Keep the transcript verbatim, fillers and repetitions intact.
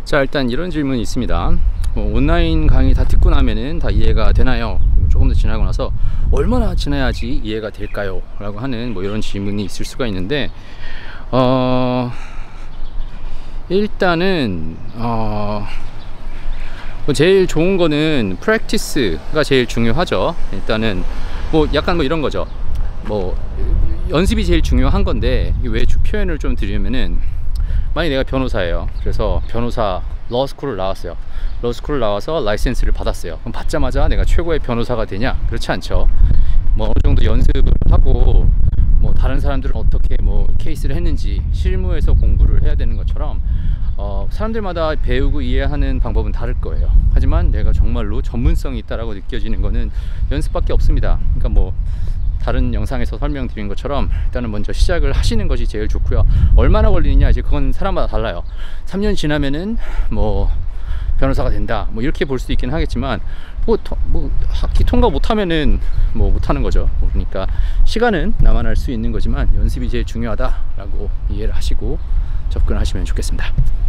자, 일단 이런 질문이 있습니다. 뭐 온라인 강의 다 듣고 나면은 다 이해가 되나요? 조금 더 지나고 나서 얼마나 지나야지 이해가 될까요? 라고 하는 뭐 이런 질문이 있을 수가 있는데, 어 일단은 어 제일 좋은 거는 프랙티스가 제일 중요하죠. 일단은 뭐 약간 뭐 이런 거죠. 뭐 연습이 제일 중요한 건데, 왜 표현을 좀 드리면은, 만약 내가 변호사예요. 그래서 변호사 러스쿨을 나왔어요. 러스쿨을 나와서 라이센스를 받았어요. 그럼 받자마자 내가 최고의 변호사가 되냐? 그렇지 않죠. 뭐 어느 정도 연습을 하고, 뭐 다른 사람들은 어떻게 뭐 케이스를 했는지 실무에서 공부를 해야 되는 것처럼, 어, 사람들마다 배우고 이해하는 방법은 다를 거예요. 하지만 내가 정말로 전문성이 있다라고 느껴지는 거는 연습밖에 없습니다. 그러니까 뭐 다른 영상에서 설명드린 것처럼 일단은 먼저 시작을 하시는 것이 제일 좋고요. 얼마나 걸리느냐, 이제 그건 사람마다 달라요. 삼 년 지나면은 뭐 변호사가 된다, 뭐 이렇게 볼 수도 있긴 하겠지만, 뭐, 뭐 학기 통과 못하면은 뭐 못하는 거죠. 그러니까 시간은 나만 할 수 있는 거지만 연습이 제일 중요하다라고 이해를 하시고 접근하시면 좋겠습니다.